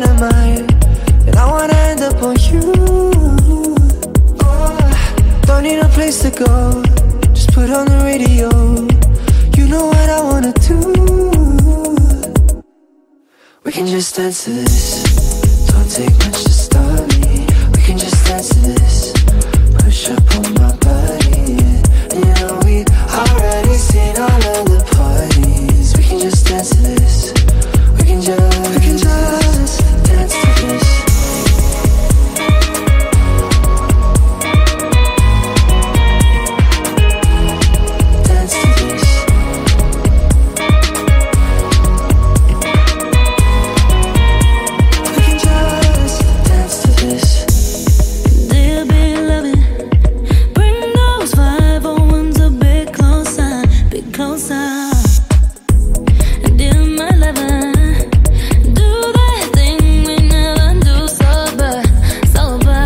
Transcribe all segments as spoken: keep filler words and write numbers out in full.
dynamite, and I wanna end up on you. Oh, don't need a place to go, just put on the radio. You know what I wanna do. We can just dance to this. Don't take much to start me. We can just dance to this. Push up on my body, yeah. And you know we already seen all of the parties. We can just dance to this. We can just, we can just dance to this. Dance to this. We can just dance to this. Dear beloved, bring those five oh ones a bit closer, bit closer. Dear my lover, do that thing we never do sober, sober.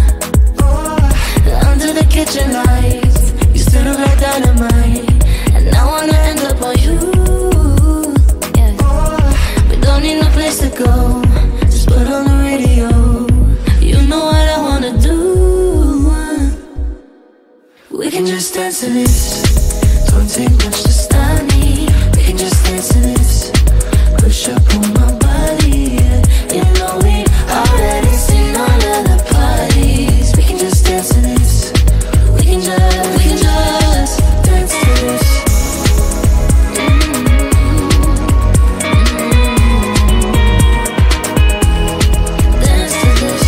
Under the kitchen lights, you still look like dynamite, and I wanna end up on you. Yeah, we don't need no place to go, just put on the radio. You know what I wanna do. We can just dance to this. Don't take much to stop me. We can just dance to this. Push up on my body, yeah. You know we already seen all of the parties. We can just dance to this. We can just, we can just dance to this. Dance to this.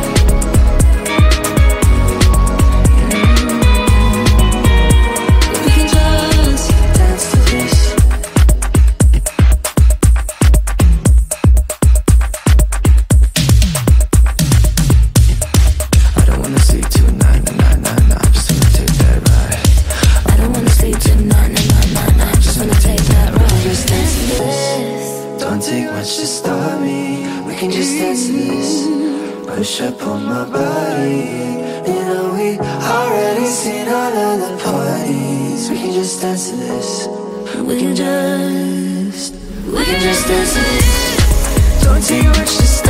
We can just Dance to this. I don't wanna sleep tonight, nah, nah, nah, nah. Just wanna take that ride. I don't wanna sleep tonight, nah, nah, nah, nah. Just wanna take that ride. Just dance to this. This. Don't take much to start me. We can just dance to this. Push up on my body. You know we already seen all of the parties. We can just dance to this. We can just, we can just dance to this. Don't take much to start